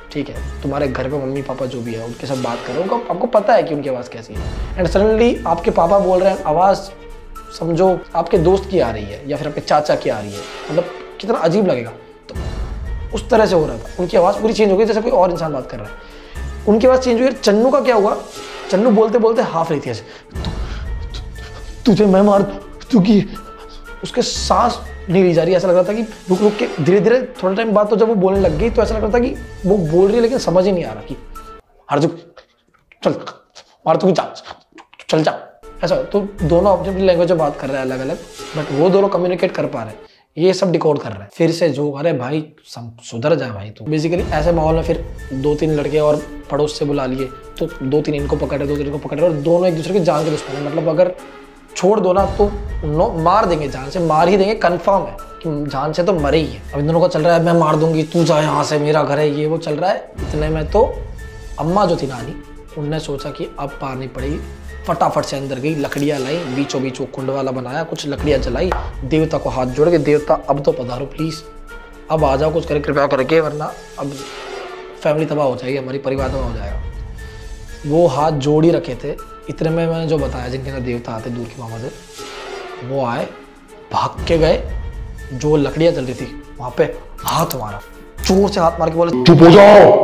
ठीक है, तुम्हारे घर पे मम्मी पापा जो भी है उनके साथ बात कर रहे हो, आपको पता है कि उनकी आवाज़ कैसी है, एंड सडनली आपके पापा बोल रहे हैं, आवाज़ समझो आपके दोस्त की आ रही है या फिर आपके चाचा की आ रही है, मतलब कितना अजीब लगेगा। तो उस तरह से हो रहा था, उनकी आवाज़ पूरी चेंज हो गई जैसे कोई और इंसान बात कर रहा है। उनकी आवाज़ चेंज हुई। चन्नू का क्या हुआ, चन्नू बोलते बोलते हाफ रही थी ऐसे, तुझे मैं मार दूंगी, उसके सांस नहीं ली जा रही, ऐसा लग रहा था कि रुक रुक के धीरे धीरे थोड़ा टाइम बाद तो जब वो बोलने लग गई तो ऐसा लग रहा था कि वो बोल रही है लेकिन समझ ही नहीं आ रहा कि हरजुक चल मार तू जा चल जा, ऐसा। तो दोनों अपनी अपनी लैंग्वेज में बात कर रहे हैं अलग अलग, बट वो दोनों कम्युनिकेट कर पा रहे हैं, ये सब डिकोड कर रहे हैं। फिर से जो अरे भाई सुधर जा भाई तू। बेसिकली ऐसे माहौल में फिर 2-3 लड़के और पड़ोस से बुला लिए, तो 2-3 इनको पकड़े 2-3 इनको पकड़े, और दोनों एक दूसरे के जान के दुश्मन है। मतलब अगर छोड़ दो ना तो मार देंगे, जान से मार ही देंगे, कंफर्म है कि जान से तो मरे ही है। अब इन दोनों को चल रहा है मैं मार दूंगी, तू जा यहाँ से, मेरा घर है, ये वो चल रहा है। इतने में तो अम्मा जो थी नानी, उनने सोचा कि अब पार नहीं पड़ेगी, फटाफट से अंदर गई, लकड़ियाँ लाई, बीचों बीच वो कुंड वाला बनाया, कुछ लकड़ियाँ जलाई, देवता को हाथ जोड़ के, देवता अब तो पधारो प्लीज़, अब आ जाओ कुछ करे कृपया करके, वरना अब फैमिली तबाह हो जाएगी, हमारी परिवार तबाह हो जाएगा। वो हाथ जोड़ ही रखे थे। इतने में मैंने जो बताया जिनके अंदर देवता आते दूर की मामा से, वो आए, भाग के गए, जो लकड़ियाँ जल रही थी वहाँ पे हाथ मारा, जोर से हाथ मार के बोले चुप हो जाओ।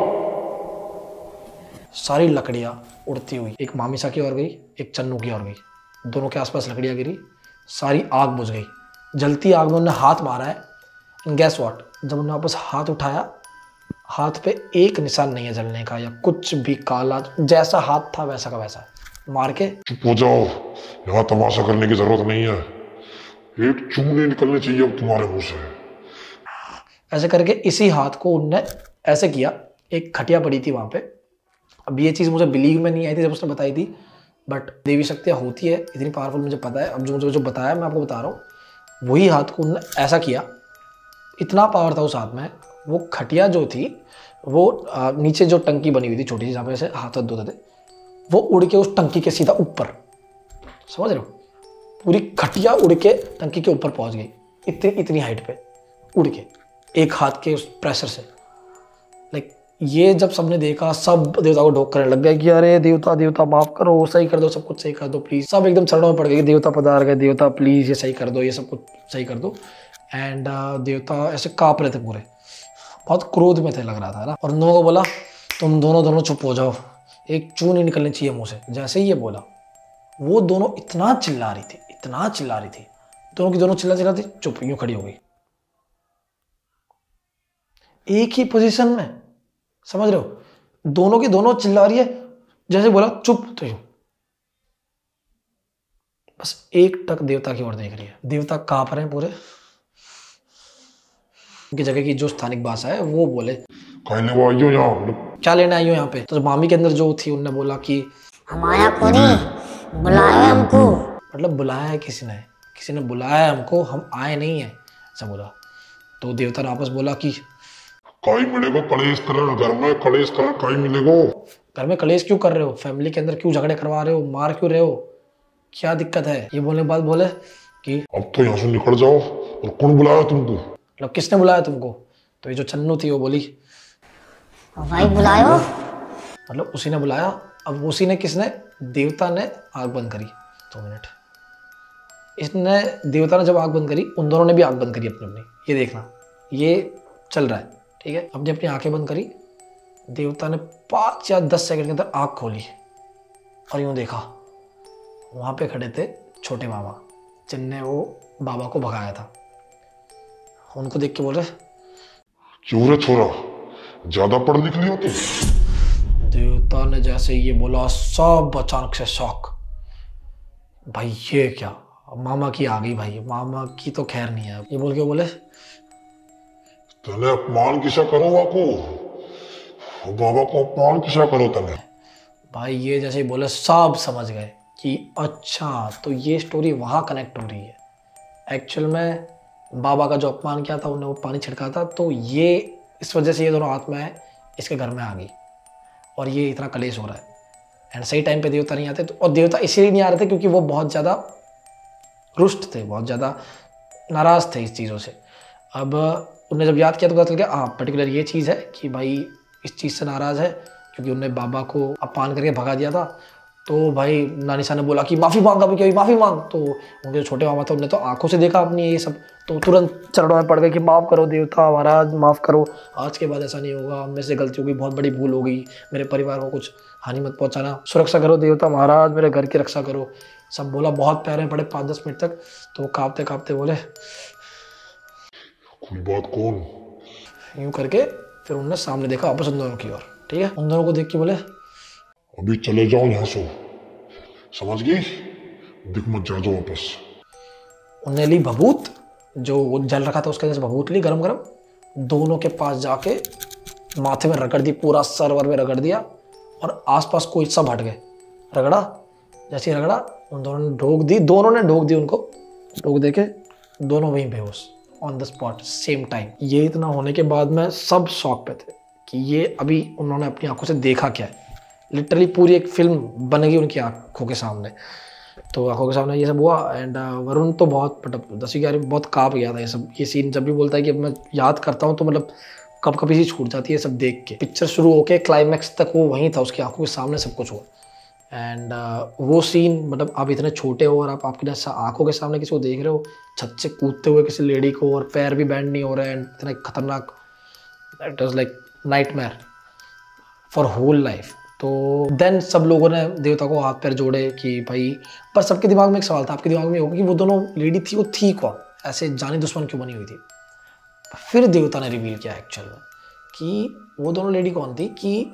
सारी लकड़ियाँ उड़ती हुई एक मामीसा की ओर गई, एक चन्नू की ओर गई, दोनों के आसपास लकड़ियाँ गिरी, सारी आग बुझ गई। जलती आग में उन्होंने हाथ मारा है, एंड गैस व्हाट, जब उन्होंने वापस हाथ उठाया, हाथ पे एक निशान नहीं है जलने का या कुछ भी, काला जैसा हाथ था वैसा का वैसा, मार के चुप हो जाओ, यहाँ तमाशा करने की जरूरत नहीं है, एक चूने निकलने चाहिए अब तुम्हारे मुंह से। ऐसे करके इसी हाथ को उनने ऐसे किया। एक खटिया पड़ी थी वहां पे। अब ये चीज़ मुझे बिलीव में नहीं आई थी जब उसने बताई थी, बट देवी शक्तियाँ होती है इतनी पावरफुल, मुझे पता है। अब जो मुझे जो बताया मैं आपको बता रहा हूँ, वही हाथ को उन्होंने ऐसा किया, इतना पावर था उस हाथ में। वो खटिया जो थी वो नीचे जो टंकी बनी हुई थी छोटी सी जहाँ पे ऐसे हाथ धोते थे, वो उड़ के उस टंकी के सीधा ऊपर, समझ रहे हो, पूरी खटिया उड़ के टंकी के ऊपर पहुँच गई, इतनी हाइट पे उड़ के, एक हाथ के उस प्रेशर से। लाइक ये जब सबने देखा, सब देवता को ढोक करने लग गए कि अरे देवता देवता माफ करो, सही कर दो, सब कुछ सही कर दो प्लीज। सब एकदम चरणों में पड़ गए, देवता पधार गए, देवता प्लीज ये सही कर दो, ये सब कुछ सही कर दो। एंड देवता ऐसे कांप रहे थे पूरे, बहुत क्रोध में थे लग रहा था ना। और उन दोनों को बोला तुम दोनों चुप हो जाओ, एक चू नहीं निकलनी चाहिए मुंह से। जैसे ही ये बोला, वो दोनों इतना चिल्ला रही थी, इतना चिल्ला रही थी, दोनों की दोनों चिल्ला थी, चुप यूं खड़ी हो गई, एक ही पोजीशन में, समझ रहे हो, दोनों की दोनों चिल्ला रही है। जैसे बोला चुप, तो यूं बस एक टक देवता की ओर देख रही है। देवता कांप रहे हैं पूरे। उनकी जगह की जो स्थानिक भाषा है वो बोले क्या लेने आई हो यहाँ पे। तो मामी के अंदर जो थी उनने बोला कि हम आया खुद ही, बुलाया हमको। मतलब बुलाया है किसी ने बुलाया है हमको, हम आए नहीं है, ऐसा बोला। तो देवता ने वापस बोला कि काई मिलेगा, कलेश कर घर में, कलेश कर, काई मिलेगा। घर में कलेश क्यों कर रहे हो, फैमिली के अंदर क्यों झगड़े करवा रहे हो, मार क्यों रहे हो, क्या दिक्कत है। ये बोलने के बाद बोले कि अब तो यहाँ से निकल जाओ, और कौन बुलाया तुमको, मतलब किसने बुलाया तुमको। तो ये जो चन्नू थी वो बोली भाई बुलायो, मतलब उसी ने बुलाया। अब उसी ने किसने, देवता ने आग बंद करी। 2 मिनट, इसने देवता ने जब आग बंद करी, उन दोनों ने भी आग बंद करी अपनी अपनी। ये देखना ये चल रहा है, ठीक है। अपनी अपनी आंखें बंद करी, देवता ने 5 या 10 सेकंड के अंदर आंख खोली और यूं देखा, वहां पे खड़े थे छोटे मामा जिनने वो बाबा को भगाया था। उनको देख के बोल रहे क्यों रे छोरा, ज्यादा पढ़ लिख लियो तू। देवता ने जैसे ये बोला, सब अचानक से शॉक, भाई ये क्या, मामा की आ गई भाई, मामा की तो खैर नहीं है। ये बोल के बोले तने अपमान किसा करो बाको, बाबा को अपमान किसा करो तने। भाई ये जैसे ही बोले सब समझ गए कि अच्छा तो ये स्टोरी वहाँ कनेक्ट हो रही है। एक्चुअल में बाबा का जो अपमान किया था, उन्हें वो पानी छिड़का था, तो ये इस वजह से ये दोनों आत्माएं इसके घर में आ गई और ये इतना कलेश हो रहा है। एंड सही टाइम पे देवता नहीं आते तो, और देवता इसीलिए नहीं आ रहे थे क्योंकि वो बहुत ज़्यादा रुष्ट थे, बहुत ज़्यादा नाराज़ थे इस चीज़ों से। अब उन्हें जब याद किया तो पता चल गया हाँ पर्टिकुलर ये चीज़ है कि भाई इस चीज़ से नाराज़ है क्योंकि उन्होंने बाबा को अपमान करके भगा दिया था। तो भाई नानी साहब ने बोला कि माफ़ी मांग, अभी क्या माफ़ी मांग। तो उनके जो छोटे मामा थे उन्होंने तो आंखों से देखा अपनी ये सब, तो तुरंत चरणों में पड़ गए कि माफ़ करो देवता महाराज, माफ़ करो, आज के बाद ऐसा नहीं होगा, मेरे से गलती हो गई, बहुत बड़ी भूल हो गई, मेरे परिवार को कुछ हानि मत पहुंचाना, सुरक्षा करो देवता महाराज, मेरे घर की रक्षा करो। सब बोला, बहुत प्यारे पड़े 5-10 मिनट तक। तो वो काँपते काँपते बोले कोई बात कौन? यूं करके फिर उन्होंने सामने देखा वापस उन दोनों की ओर। ठीक है, उन दोनों को देख के बोले अभी चले जाओ यहाँ से, समझ गई? दिख मत जा, जाओ वापस। उन्होंने ली भभूत, जो वो जल रखा था उसके अंदर से भभूत ली गरम गरम, दोनों के पास जाके माथे में रगड़ दी, पूरा सर वर में रगड़ दिया और आसपास कोई सब हट गए। रगड़ा, जैसे ही रगड़ा उन दोनों ने ढोक दी, दोनों ने ढोक दी उनको, ढोक दे के दोनों वहीं बेहोश on the spot same time. ये इतना होने के बाद में सब शॉक पे थे कि ये अभी उन्होंने अपनी आंखों से देखा क्या है। लिटरली पूरी एक फिल्म बन गई उनकी आंखों के सामने। तो आंखों के सामने ये सब हुआ एंड वरुण तो बहुत 10-11 में बहुत काँप गया था ये सब। ये सीन जब भी बोलता है कि मैं याद करता हूँ तो मतलब कब कभी सी छूट जाती है सब देख के। पिक्चर शुरू होके क्लाइमैक्स तक वो वहीं था, उसकी आंखों के सामने सब कुछ हुआ। एंड वो सीन मतलब आप इतने छोटे हो और आप आपकी आंखों के सामने किसी को देख रहे हो छत से कूदते हुए किसी लेडी को, और पैर भी बैंड नहीं हो रहे हैं, इतना खतरनाक, it was like nightmare for whole life. तो देन सब लोगों ने देवता को हाथ पैर जोड़े कि भाई, पर सबके दिमाग में एक सवाल था, आपके दिमाग में होगा कि वो दोनों लेडी थी, वो थी कौन, ऐसे जानी दुश्मन क्यों बनी हुई थी। फिर देवता ने रिवील किया एक्चुअल में कि वो दोनों लेडी कौन थी, कि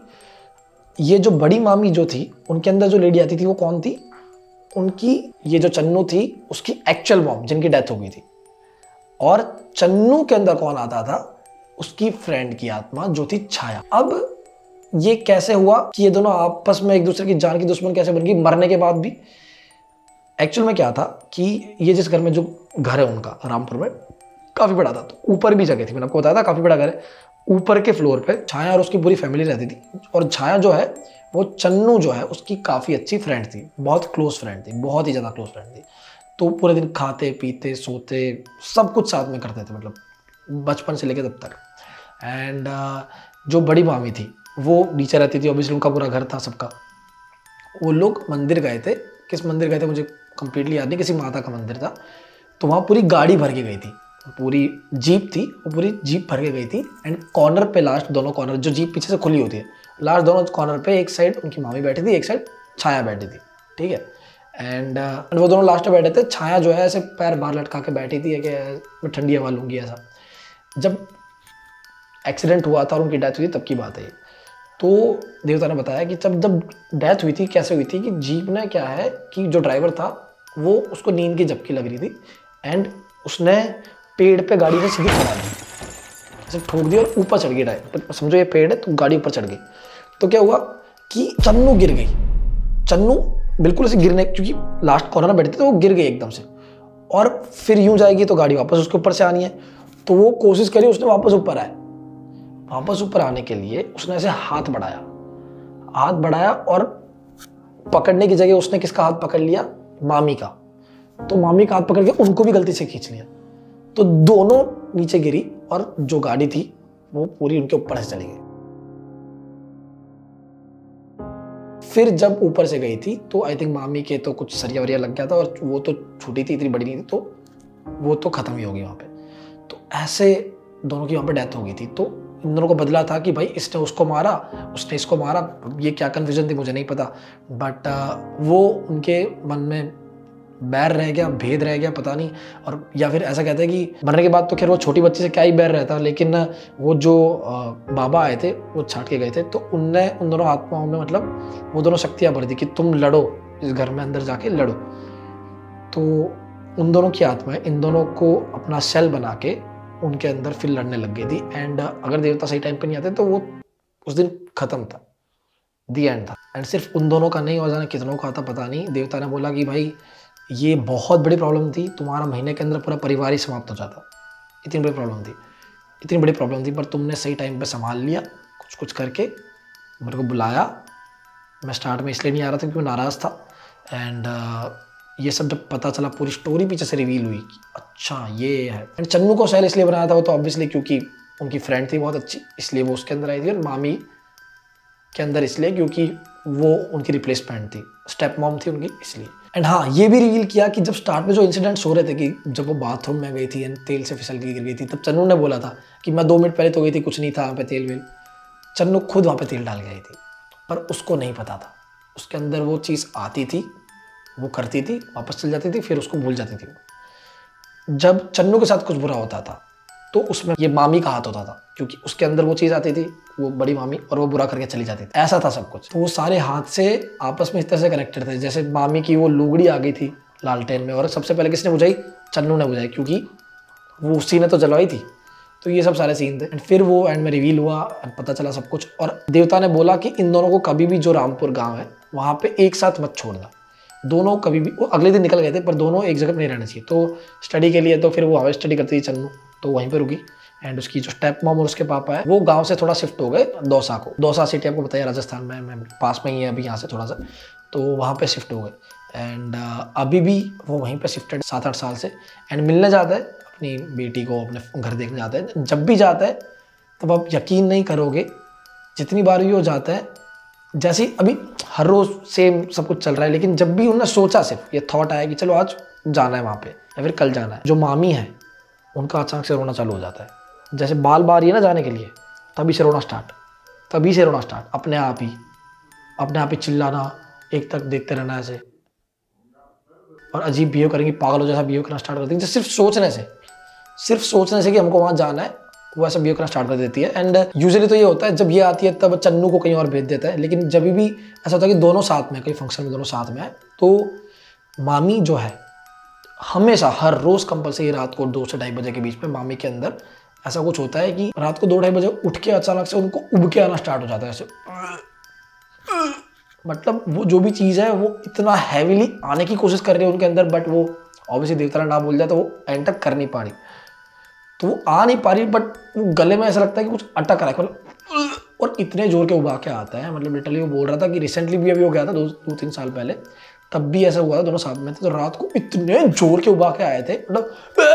ये जो बड़ी मामी जो थी उनके अंदर जो लेडी आती थी वो कौन थी, उनकी ये जो चन्नू थी उसकी एक्चुअल मॉम जिनकी डेथ हो गई थी। और चन्नू के अंदर कौन आता था, उसकी फ्रेंड की आत्मा जो थी छाया। अब ये कैसे हुआ कि ये दोनों आपस में एक दूसरे की जान की दुश्मन कैसे बन गई मरने के बाद भी। एक्चुअल में क्या था कि ये जिस घर में जो घर है उनका रामपुर में काफी बड़ा था, तो ऊपर भी जगह थी, मैंने आपको बताया था काफी बड़ा घर है। ऊपर के फ्लोर पे छाया और उसकी पूरी फैमिली रहती थी, और छाया जो है वो चन्नू जो है उसकी काफी अच्छी फ्रेंड थी, बहुत क्लोज फ्रेंड थी, बहुत ही ज्यादा क्लोज फ्रेंड थी। तो पूरे दिन खाते पीते सोते सब कुछ साथ में करते थे, मतलब बचपन से लेकर तब तक। एंड जो बड़ी मामी थी वो नीचे रहती थी, ऑब्वियसली उनका पूरा घर था सबका। वो लोग मंदिर गए थे, किस मंदिर गए थे मुझे कंप्लीटली याद नहीं, किसी माता का मंदिर था। तो वहाँ पूरी गाड़ी भर के गई थी, पूरी जीप थी, वो पूरी जीप भर के गई थी। एंड कॉर्नर पे लास्ट दोनों कॉर्नर, जो जीप पीछे से खुली होती है, लास्ट दोनों कॉर्नर पे एक साइड उनकी मामी बैठी थी, एक साइड छाया बैठी थी। ठीक है, एंड वो दोनों लास्ट में बैठे थे। छाया जो है ऐसे पैर बाहर लटका के बैठी थी कि मैं ठंडी हवा लूँगी ऐसा। जब एक्सीडेंट हुआ था और उनकी डेथ हुई तब की बात है। तो देवता ने बताया कि जब डेथ हुई थी कैसे हुई थी, कि जीप ने क्या है कि जो ड्राइवर था वो उसको नींद की झपकी लग रही थी एंड उसने पेड़ पे गाड़ी से सीधी खड़ा दी, ऐसे ठोक दी और ऊपर चढ़ गई ड्राइवर। समझो ये पेड़ है तो गाड़ी ऊपर चढ़ गई। तो क्या हुआ कि चन्नू गिर गई, चन्नू बिल्कुल ऐसे गिरने, क्योंकि लास्ट कॉर्नर में बैठी थी तो वो गिर गई एकदम से। और फिर यूं जाएगी तो गाड़ी वापस उसके ऊपर से आनी है, तो वो कोशिश करी, उसने वापस ऊपर आए। वापस ऊपर आने के लिए उसने ऐसे हाथ बढ़ाया और पकड़ने की जगह उसने किसका हाथ पकड़ लिया, मामी का। तो मामी का हाथ पकड़ के उनको भी गलती से खींच लिया, तो दोनों नीचे गिरी और जो गाड़ी थी वो पूरी उनके ऊपर से चली गई। फिर जब ऊपर से गई थी तो आई थिंक मामी के तो कुछ सरिया वरिया लग गया था, और वो तो छोटी थी, इतनी बड़ी नहीं थी, तो वो तो खत्म ही हो गई वहां पे। तो ऐसे दोनों की वहां पे डेथ हो गई थी। तो इन दोनों को बदला था कि भाई इसने उसको मारा, उसने इसको मारा, ये क्या कन्फ्यूजन थी मुझे नहीं पता, बट वो उनके मन में बैर रह गया, भेद रह गया, पता नहीं। और या फिर ऐसा कहते हैं कि मरने के बाद तो खैर वो छोटी बच्ची से क्या ही बैर रहता, लेकिन वो जो बाबा आए थे वो छाट के गए थे, तो उनने उन दोनों आत्माओं में मतलब वो दोनों शक्तियाँ भर दी कि तुम लड़ो, इस घर में अंदर जाके लड़ो। तो उन दोनों की आत्माएं इन दोनों को अपना सेल बना के उनके अंदर फिर लड़ने लग गई थी। एंड अगर देवता सही टाइम पे नहीं आते तो वो उस दिन खत्म था, दी एंड था। एंड सिर्फ उन दोनों का नहीं, और जाने कितनों का था पता नहीं। देवता ने बोला कि भाई ये बहुत बड़ी प्रॉब्लम थी, तुम्हारा महीने के अंदर पूरा परिवार ही समाप्त हो जाता, इतनी बड़ी प्रॉब्लम थी, पर तुमने सही टाइम पे संभाल लिया, कुछ करके मेरे को बुलाया। मैं स्टार्ट में इसलिए नहीं आ रहा था क्योंकि मैं नाराज़ था। एंड ये सब जब पता चला, पूरी स्टोरी पीछे से रिवील हुई कि अच्छा ये है। एंड चन्नू को सेल इसलिए बनाया था वो तो ऑब्वियसली क्योंकि उनकी फ्रेंड थी बहुत अच्छी, इसलिए वो उसके अंदर आई थी, और मामी के अंदर इसलिए क्योंकि वो उनकी रिप्लेसमेंट थी, स्टेप मॉम थी उनकी, इसलिए। एंड हाँ, ये भी रिवील किया कि जब स्टार्ट में जो इंसिडेंट्स हो रहे थे कि जब वो बाथरूम में गई थी एंड तेल से फिसल के गिर गई थी, तब चन्नू ने बोला था कि मैं 2 मिनट पहले तो गई थी, कुछ नहीं था वहाँ पे तेल वेल। चन्नू खुद वहाँ पे तेल डाल के आई थी, पर उसको नहीं पता था। उसके अंदर वो चीज़ आती थी, वो करती थी, वापस चल जाती थी, फिर उसको भूल जाती थी। जब चन्नू के साथ कुछ बुरा होता था तो उसमें ये मामी का हाथ होता था, क्योंकि उसके अंदर वो चीज़ आती थी, वो बड़ी मामी, और वो बुरा करके चली जाती थी। ऐसा था सब कुछ। तो वो सारे हाथ से आपस में इस तरह से कनेक्टेड थे। जैसे मामी की वो लुगड़ी आ गई थी लालटेन में, और सबसे पहले किसने बुझाई? चन्नू ने बुझाई, क्योंकि वो उसी ने तो जलवाई थी। तो ये सब सारे सीन थे। एंड फिर वो एंड में रिवील हुआ, पता चला सब कुछ। और देवता ने बोला कि इन दोनों को कभी भी, जो रामपुर गाँव है वहाँ पे एक साथ मत छोड़ना, दोनों कभी भी। वो अगले दिन निकल गए थे, पर दोनों एक जगह नहीं रहना चाहिए। तो स्टडी के लिए तो फिर वो वहाँ स्टडी करती थी चन्नू, तो वहीं पर रुकी। एंड उसकी जो स्टेप मॉम और उसके पापा है वो गांव से थोड़ा शिफ्ट हो गए दौसा को। दौसा सिटी आपको बताया राजस्थान में पास में ही है अभी यहाँ से थोड़ा सा, तो वहाँ पे शिफ्ट हो गए। एंड अभी भी वो वहीं पे शिफ्टेड 7-8 साल से। एंड मिलने जाता है अपनी बेटी को, अपने घर देखने जाता है। जब भी जाता है तब आप यकीन नहीं करोगे, जितनी बार भी वो जाता है, जैसे अभी हर रोज़ सेम सब कुछ चल रहा है, लेकिन जब भी उन्होंने सोचा, सिर्फ ये थॉट आया कि चलो आज जाना है वहाँ पे या फिर कल जाना है, जो मामी है उनका अचानक से रोना चालू हो जाता है। जैसे बाल बार है ना जाने के लिए, तभी से रोना स्टार्ट, अपने आप ही चिल्लाना, एक तक देखते रहना ऐसे, और अजीब बिहेव करेंगी, पागलों जैसा बिहेव करना स्टार्ट कर देंगे। सिर्फ सोचने से कि हमको वहाँ जाना है, वो ऐसा बिहेव करना स्टार्ट कर देती है। एंड यूजुअली तो ये होता है, जब ये आती है तब चन्नू को कहीं और भेज देता है, लेकिन जब भी ऐसा होता है कि दोनों साथ में, कोई फंक्शन में दोनों साथ में है, तो मामी जो है हमेशा हर रोज़ कंपल्सरी रात को 2 से 2:30 बजे के बीच में मामी के अंदर ऐसा कुछ होता है कि रात को 2-2:30 बजे उठ के अचानक से उनको उब के आना स्टार्ट हो जाता है ऐसे। मतलब वो जो भी चीज़ है वो इतना हैवीली आने की कोशिश कर रही है उनके अंदर, बट वो ऑब्वियसली देवता ने ना बोल दिया तो वो एंटर कर नहीं पा रही, तो वो आ नहीं पा रही, बट वो गले में ऐसा लगता है कि कुछ अटक रहा है, मतलब, और इतने जोर के उबा के आता है। मतलब लिटरली वो बोल रहा था कि रिसेंटली भी अभी हो गया था 2-3 साल पहले, तब भी ऐसा हुआ था, दोनों साथ में थे, तो रात को इतने जोर के उबा के आए थे, मतलब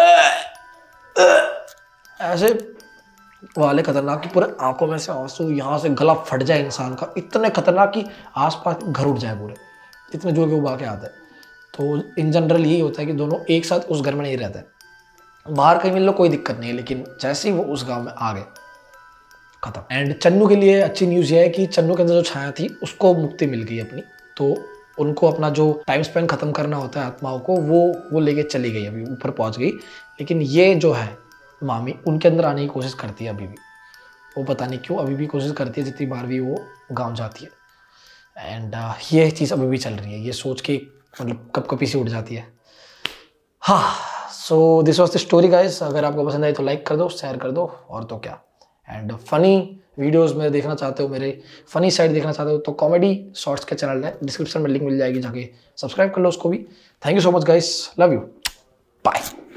ऐसे वाले खतरनाक कि पूरे आंखों में से आंसू, यहाँ से गला फट जाए इंसान का, इतने खतरनाक कि आसपास घर उठ जाए पूरे, इतने जोर के उबा के आते हैं। तो इन जनरल यही होता है कि दोनों एक साथ उस घर में नहीं रहते, बाहर कहीं मिल लो कोई दिक्कत नहीं है, लेकिन जैसे ही वो उस गांव में आ गए, खत्म। एंड चन्नू के लिए अच्छी न्यूज़ ये है कि चन्नू के अंदर जो छाया थी उसको मुक्ति मिल गई अपनी, तो उनको अपना जो टाइम स्पेंड खत्म करना होता है आत्माओं को, वो लेके चली गई, अभी ऊपर पहुंच गई। लेकिन ये जो है मामी, उनके अंदर आने की कोशिश करती है अभी भी, वो पता नहीं क्यों अभी भी कोशिश करती है जितनी बार भी वो गांव जाती है। एंड ये चीज़ अभी भी चल रही है, ये सोच के मतलब कपकपी सी उठ जाती है। हाँ, so this was the story guys. अगर आपको पसंद आई तो लाइक कर दो, शेयर कर दो, और तो क्या। एंड फनी वीडियोस में देखना चाहते हो, मेरे फनी साइड देखना चाहते हो, तो कॉमेडी शॉर्ट्स के चैनल है, डिस्क्रिप्शन में लिंक मिल जाएगी, जाके सब्सक्राइब कर लो उसको भी। Thank you so much guys, love you, bye.